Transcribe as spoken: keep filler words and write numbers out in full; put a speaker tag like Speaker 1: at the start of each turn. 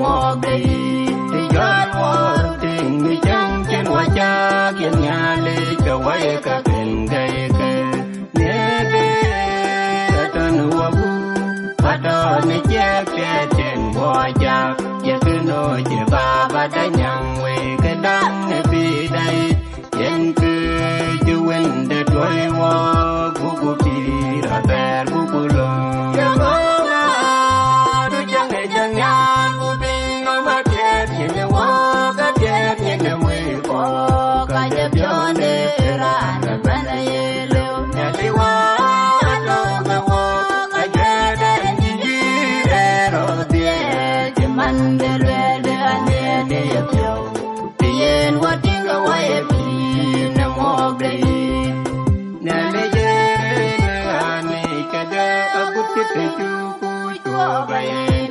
Speaker 1: mò đây thì gió mò tình người chẳng trên hoa cha kiên nhà lê cho quay cả bên cây cây nhé bê trên hoa bu và đó này che che trên hoa cha che cứ nói che ba ba đã nhang quê cái đắng này vì đây trên cứ chưa quên để đôi hoa bu bu đi ra về bu bu lo Kockuo